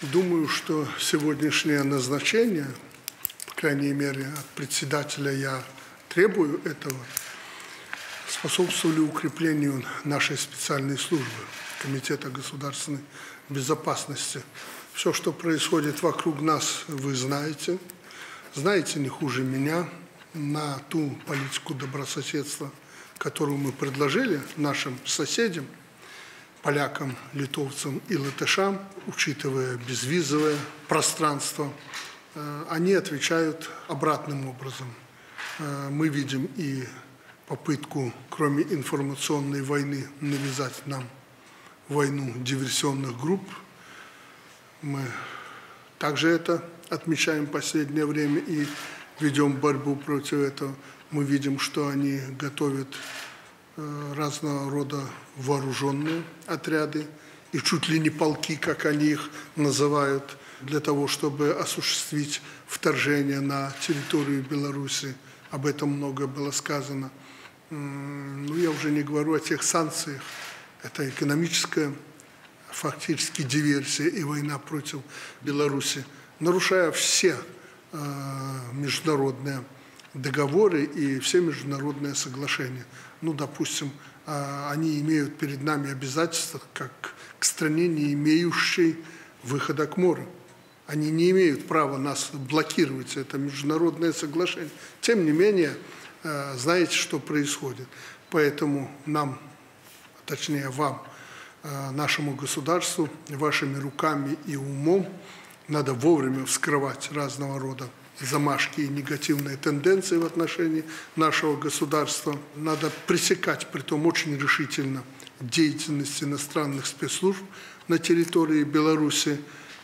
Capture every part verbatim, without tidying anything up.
Думаю, что сегодняшнее назначение, по крайней мере, от председателя я требую этого, способствовали укреплению нашей специальной службы, Комитета государственной безопасности. Все, что происходит вокруг нас, вы знаете. Знаете не хуже меня на ту политику добрососедства, которую мы предложили нашим соседям, полякам, литовцам и латышам, учитывая безвизовое пространство, они отвечают обратным образом. Мы видим и попытку, кроме информационной войны, навязать нам войну диверсионных групп. Мы также это отмечаем в последнее время и ведем борьбу против этого. Мы видим, что они готовят разного рода вооруженные отряды и чуть ли не полки, как они их называют, для того, чтобы осуществить вторжение на территорию Беларуси. Об этом много было сказано. Ну, я уже не говорю о тех санкциях. Это экономическая, фактически, диверсия и война против Беларуси, нарушая все э, международные договоры и все международные соглашения. Ну, допустим, они имеют перед нами обязательства, как к стране, не имеющей выхода к морю. Они не имеют права нас блокировать, это международное соглашение. Тем не менее, знаете, что происходит. Поэтому нам, точнее вам, нашему государству, вашими руками и умом надо вовремя вскрывать разного рода замашки и негативные тенденции в отношении нашего государства. Надо пресекать, притом очень решительно, деятельность иностранных спецслужб на территории Беларуси.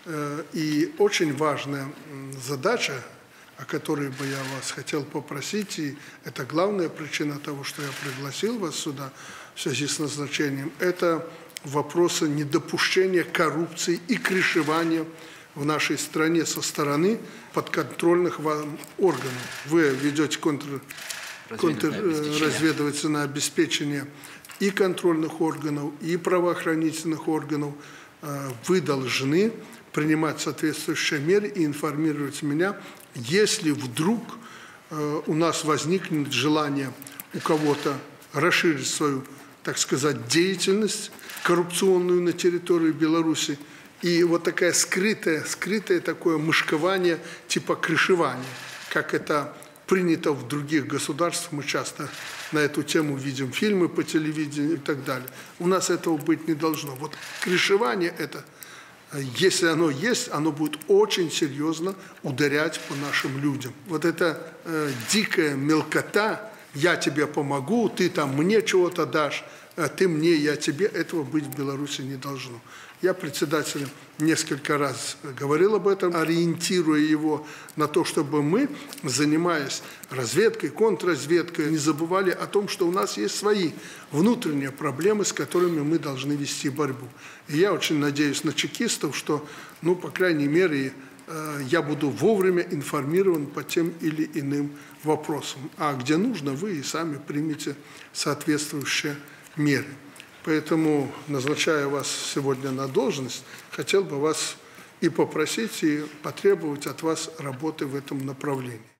И очень важная задача, о которой бы я вас хотел попросить, и это главная причина того, что я пригласил вас сюда в связи с назначением, это вопросы недопущения коррупции и крышевания в нашей стране со стороны подконтрольных вам органов. Вы ведете контр... контрразведывательное обеспечение и контрольных органов, и правоохранительных органов. Вы должны принимать соответствующие меры и информировать меня, если вдруг у нас возникнет желание у кого-то расширить свою, так сказать, деятельность коррупционную на территории Беларуси. И вот такая скрытая, скрытое такое мышкование, типа крышевания, как это принято в других государствах. Мы часто на эту тему видим фильмы по телевидению и так далее. У нас этого быть не должно. Вот крышевание это, если оно есть, оно будет очень серьезно ударять по нашим людям. Вот эта э, дикая мелкота, я тебе помогу, ты там мне чего-то дашь, ты мне, я тебе, этого быть в Беларуси не должно. Я председателю несколько раз говорил об этом, ориентируя его на то, чтобы мы, занимаясь разведкой, контрразведкой, не забывали о том, что у нас есть свои внутренние проблемы, с которыми мы должны вести борьбу. И я очень надеюсь на чекистов, что, ну, по крайней мере, я буду вовремя информирован по тем или иным вопросам. А где нужно, вы и сами примете соответствующие меры. Поэтому, назначая вас сегодня на должность, хотел бы вас и попросить, и потребовать от вас работы в этом направлении.